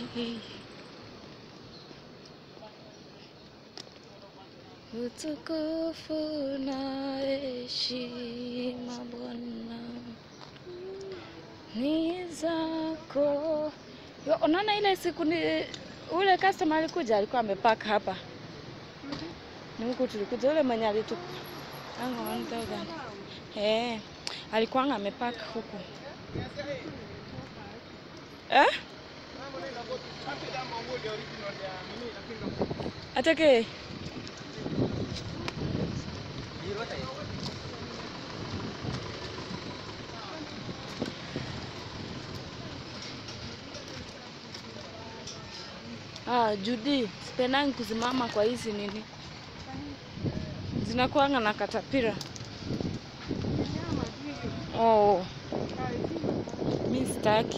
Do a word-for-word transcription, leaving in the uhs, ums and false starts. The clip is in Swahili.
Utukufu na heshima Bwana ni zako. Yo, unaona ile siku ni ule customer alikuja alikuwa amepark hapa. Ni huko tulikuja ule mwenye alitu anga one thousand. Eh, alikuwa amepark huko. Eh? Atake. Ah, Judy, sipendangi kusimama kwa hizi nini. Zinakuanga na katapira. Oh. Mimi sitaki.